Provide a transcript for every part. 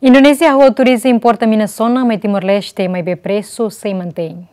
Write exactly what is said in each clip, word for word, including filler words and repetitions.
Indonesia autoriza importa mina sona mai Timor-Leste mai be preço se mantém.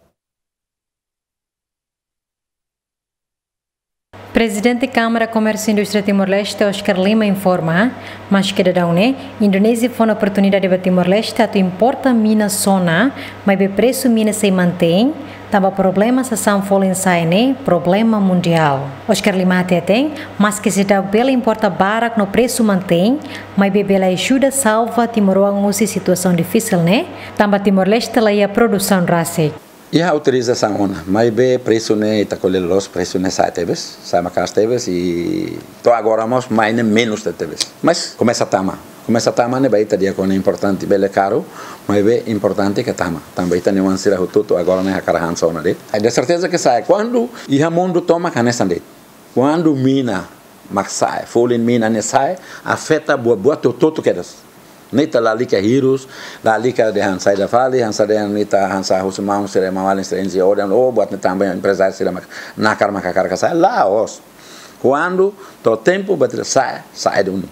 Presidente Câmara Comércio e Indústria Timor-Leste, Oscar Lima, informa, mas que da une, Indonésia foi na oportunidade de Timor-Leste a importa mina sona, mas be preço mina se mantém, tava problema sa São Folen problema mundial. Oscar Lima tem, mas que se dá bela importa barak no preço mantém, mas be bela ajuda salva Timor-Leste usi situação difícil, né? Tamba Timor-Leste lá a produção race. E a autorização ona, mas be preço né está colhendo os preços né sai teves, sai macas teves e to agora mas mais nem menos de teves. Mas começa a tama, começa a tama né vai dia com é importante, bele caro, mas be importante que tama. Também tem uma sira tudo agora né a carahan sona de. É de certeza que sai quando e a mundo toma canessa de. Quando mina max sai, folin mina né sai, afeta boa boa tudo que das. Nita lalika hirus, lalika de Hansa da Fali, Hansa de Nita Hansa Husmam sere mawalin strenzi orang oh buat também empresário sere nakar makakar ka sai lá os. Quando to tempo bater sai, sai do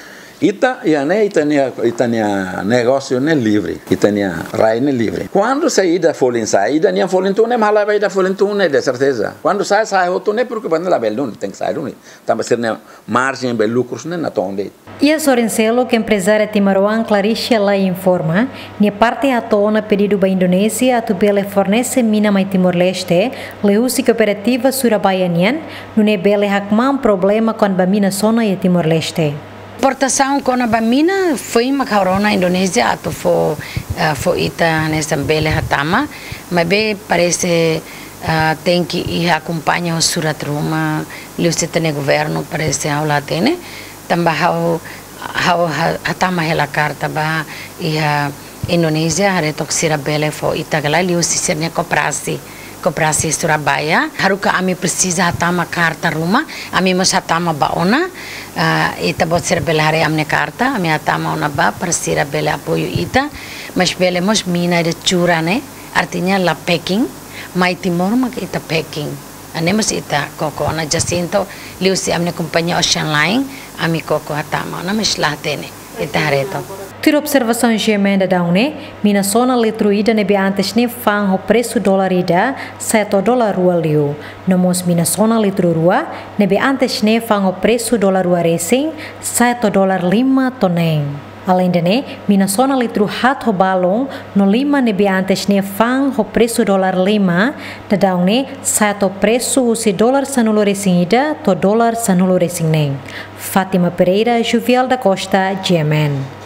Ita ya ne itania itania negócio ne livre, itania rai ne livre. Quando sai da folin sai, ida nia folin tu ne mala vai da folin tu ne de certeza. Quando sai sai outro ne porque banda la bellun tem que sair do tamba ser ne margem be lucros ne na tonde. E a Sorencelo, que empresária Timaruan Claricia lá informa, ne parte a tona pedido ba Indonésia a tubele fornece mina mai Timor-Leste, leusi cooperativa surabaianian, no ne bele hakman problema com ba mina sona e Timor-Leste. Importação com a bamina foi uma corona Indonésia ato fo uh, fo ita nessa bela hatama, mas bem parece uh, tem que ir acompanhar o surat Roma, liusita ne governo parece ao lá tem, também ao ao hatama hela carta ba ia Indonésia hare toksira bela fo ita gala liusita ne koperasi Koperasi Surabaya, haruka ami precisa hatama carta Roma, ami mas hatama baona, uh, ita bot ser bela hare amne carta, ami hatama ona ba para ser bela apoio ita, mas bela mos mina de chura ne, artinya la packing, mai Timor mak ita packing, ane mas ita koko ona Jacinto, liusi amne companhia Ocean Line, ami koko hatama ona mas latene, ita hareto. Ter observação de emenda da une, mina sona letruída nebe antes ne fang o preço dólar ida, sete dólar rua liu. Nomos mina sona letru rua, nebe antes ne fang o preço dólar rua recém, sete dólar lima toneng. Além de ne, mina sona letru hat ho balon, no lima nebe antes ne fang o preço dólar lima, da da une, sete o preço usi dólar sanulo recém ida, to dólar sanulo recém nem. Fátima Pereira, Juvial da Costa, G M N.